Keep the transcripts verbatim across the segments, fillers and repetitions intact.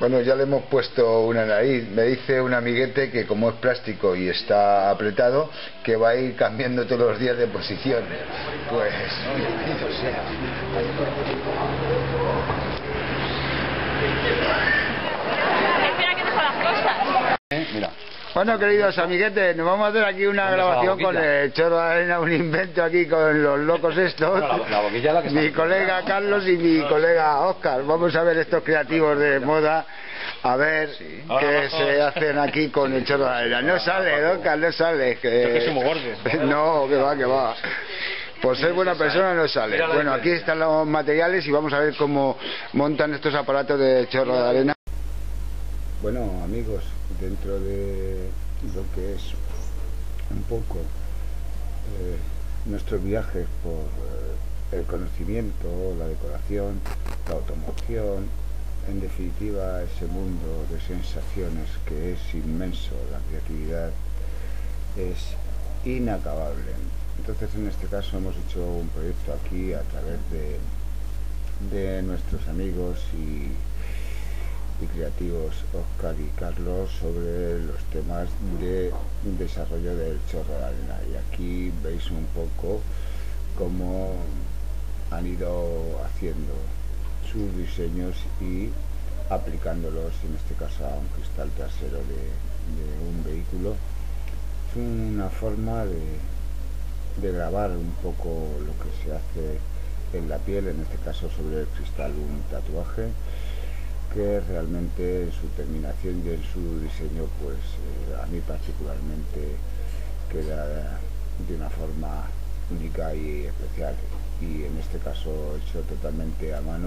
Bueno, ya le hemos puesto una nariz. Me dice un amiguete que como es plástico y está apretado, que va a ir cambiando todos los días de posición. Pues bienvenido sea. Espera que dejo las cosas. ¿Eh? Mira. Bueno, queridos amiguetes, nos vamos a hacer aquí una grabación con el Chorro de Arena, un invento aquí con los locos estos. No, la, la boquilla la que mi está... colega Carlos y mi colega Óscar. Vamos a ver estos creativos de moda, a ver sí. qué se hacen aquí con el Chorro de Arena. No sale, Óscar, no sale. Que... Es que somos gordos. No, que va, que va. Por ser buena persona no sale. Bueno, aquí están los materiales y vamos a ver cómo montan estos aparatos de Chorro de Arena. Bueno, amigos, dentro de lo que es un poco eh, nuestros viajes por eh, el conocimiento, la decoración, la automoción, en definitiva ese mundo de sensaciones que es inmenso, la creatividad es inacabable. Entonces en este caso hemos hecho un proyecto aquí a través de, de nuestros amigos y y creativos Óscar y Carlos sobre los temas de desarrollo del Chorro de Arena, y aquí veis un poco cómo han ido haciendo sus diseños y aplicándolos, en este caso a un cristal trasero de, de un vehículo. Es una forma de, de grabar un poco lo que se hace en la piel, en este caso sobre el cristal un tatuaje que realmente en su terminación y en su diseño, pues eh, a mí particularmente queda de una forma única y especial, y en este caso hecho totalmente a mano,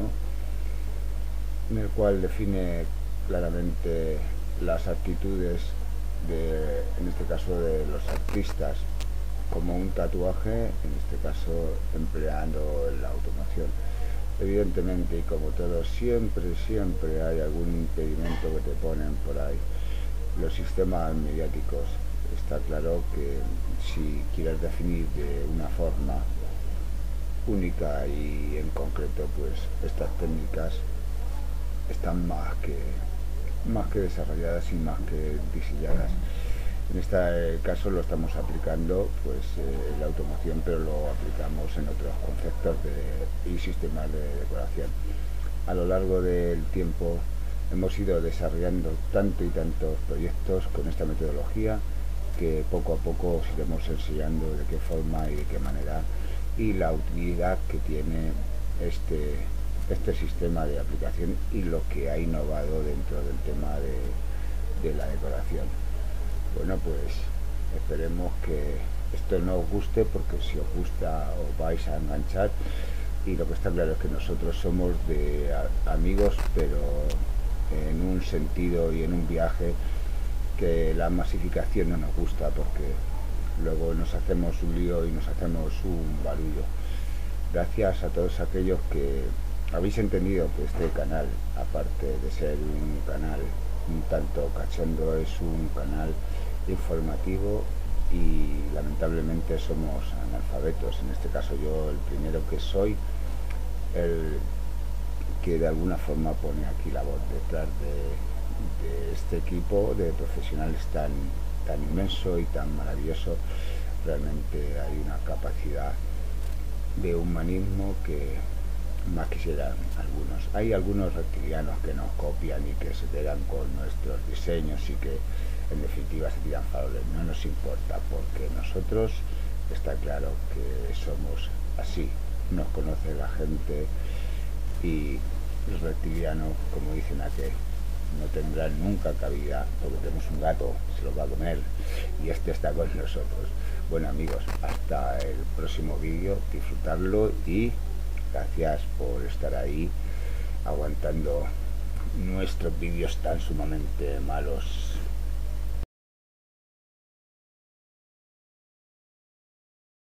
en el cual define claramente las actitudes de, en este caso de los artistas, como un tatuaje, en este caso empleando la automoción. Evidentemente, y como todo, siempre, siempre hay algún impedimento que te ponen por ahí. Los sistemas mediáticos, está claro que si quieres definir de una forma única y en concreto, pues estas técnicas están más que, más que desarrolladas y más que diseñadas. En este caso lo estamos aplicando pues eh, en la automoción, pero lo aplicamos en otros conceptos de, y sistemas de decoración. A lo largo del tiempo hemos ido desarrollando tanto y tantos proyectos con esta metodología que poco a poco os iremos enseñando de qué forma y de qué manera, y la utilidad que tiene este, este sistema de aplicación y lo que ha innovado dentro del tema de, de la decoración. Bueno, pues esperemos que esto no os guste, porque si os gusta os vais a enganchar, y lo que está claro es que nosotros somos de a, amigos, pero en un sentido y en un viaje que la masificación no nos gusta, porque luego nos hacemos un lío y nos hacemos un barullo. Gracias a todos aquellos que habéis entendido que este canal, aparte de ser un canal un tanto cachondo, es un canal informativo, y lamentablemente somos analfabetos. En este caso yo el primero que soy, el que de alguna forma pone aquí la voz detrás de, de este equipo de profesionales tan, tan inmenso y tan maravilloso. Realmente hay una capacidad de humanismo que más quisieran algunos. Hay algunos reptilianos que nos copian y que se quedan con nuestros diseños y que en definitiva se tiran faroles. No nos importa, porque nosotros está claro que somos así, nos conoce la gente, y los reptilianos, como dicen aquel, no tendrán nunca cabida, porque tenemos un gato, se los va a comer, y este está con nosotros. Bueno amigos, hasta el próximo vídeo, disfrutarlo, y gracias por estar ahí aguantando nuestros vídeos tan sumamente malos.